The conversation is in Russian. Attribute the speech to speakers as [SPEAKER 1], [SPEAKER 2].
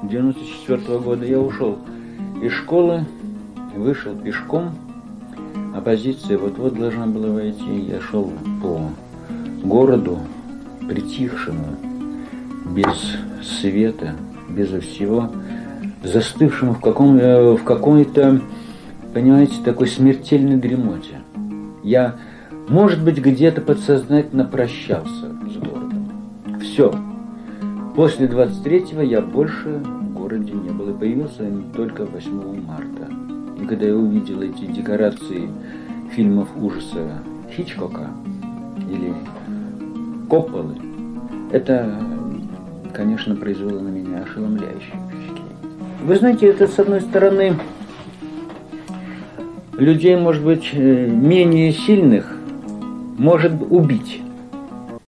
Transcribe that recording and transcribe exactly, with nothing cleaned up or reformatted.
[SPEAKER 1] девяносто четвёртого года я ушел из школы, вышел пешком. Оппозиция вот-вот должна была войти. Я шел по городу, притихшему, без света, безо всего, застывшему в, каком, в какой-то, понимаете, такой смертельной дремоте. Я, может быть, где-то подсознательно прощался с городом. Все. После двадцать третьего я больше в городе не был. И появился только восьмого марта. И когда я увидел эти декорации фильмов ужаса Хичкока или Копполы, это, конечно, произвело на меня ошеломляющее впечатление. Вы знаете, это, с одной стороны, людей, может быть, менее сильных может убить.